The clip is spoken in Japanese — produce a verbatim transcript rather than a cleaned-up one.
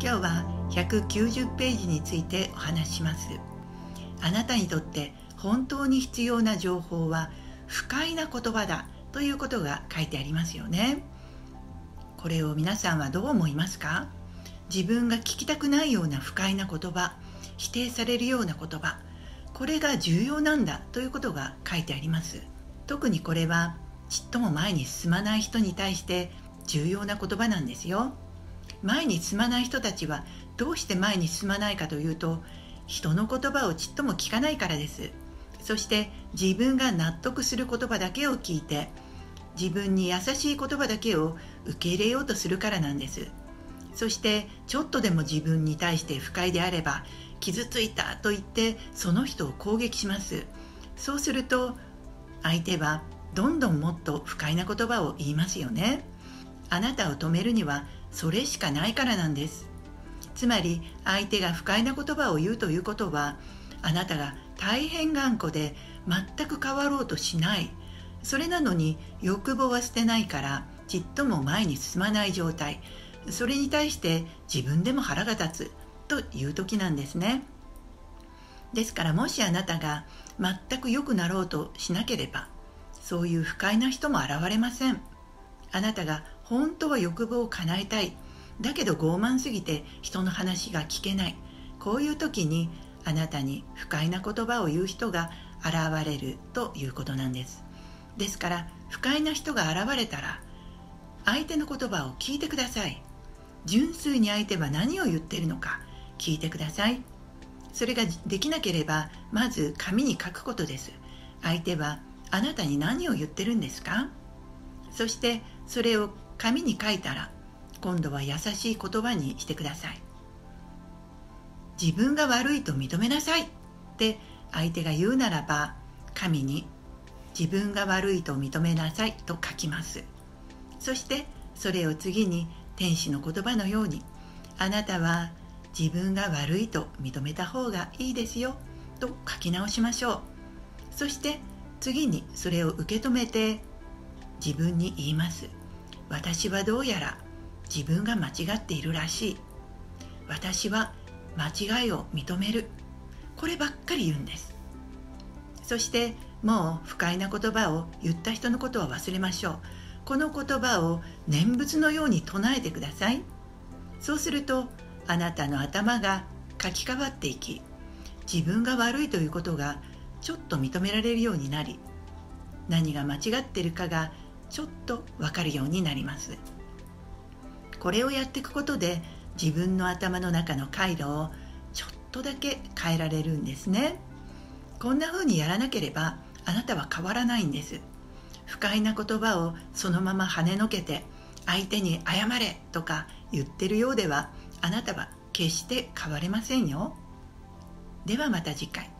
今日はひゃくきゅうじゅうページについてお話しします。あなたにとって本当に必要な情報は不快な言葉だということが書いてありますよね。これを皆さんはどう思いますか？自分が聞きたくないような不快な言葉、否定されるような言葉、これが重要なんだということが書いてあります。特にこれはちっとも前に進まない人に対して重要な言葉なんですよ。前に進まない人たちはどうして前に進まないかというと、人の言葉をちっとも聞かないからです。そして自分が納得する言葉だけを聞いて、自分に優しい言葉だけを受け入れようとするからなんです。そしてちょっとでも自分に対して不快であれば、傷ついたと言ってその人を攻撃します。そうすると相手はどんどんもっと不快な言葉を言いますよね。あなたを止めるにはそれしかないからなんです。つまり相手が不快な言葉を言うということは、あなたが大変頑固で全く変わろうとしない、それなのに欲望は捨てないからちっとも前に進まない状態、それに対して自分でも腹が立つという時なんですね。ですからもしあなたが全く良くなろうとしなければ、そういう不快な人も現れません。あなたが本当は欲望を叶えたい、だけど傲慢すぎて人の話が聞けない、こういう時にあなたに不快な言葉を言う人が現れるということなんです。ですから不快な人が現れたら、相手の言葉を聞いてください。純粋に相手は何を言っているのか聞いてください。それができなければ、まず紙に書くことです。相手はあなたに何を言ってるんですか？そしてそれを紙に書いたら、今度は優しい言葉にしてください。自分が悪いと認めなさいって相手が言うならば、紙に自分が悪いと認めなさいと書きます。そしてそれを次に天使の言葉のように、あなたは自分が悪いと認めた方がいいですよと書き直しましょう。そして次にそれを受け止めて自分に言います。私はどうやら自分が間違っているらしい。私は間違いを認める。こればっかり言うんです。そしてもう不快な言葉を言った人のことは忘れましょう。この言葉を念仏のように唱えてください。そうするとあなたの頭が書き換わっていき、自分が悪いということがちょっと認められるようになり、何が間違っているかがちょっと分かるようになります。これをやっていくことで、自分の頭の中の回路をちょっとだけ変えられるんですね。こんな風にやらなければあなたは変わらないんです。不快な言葉をそのまま跳ねのけて相手に謝れとか言ってるようでは、あなたは決して変われませんよ。ではまた次回。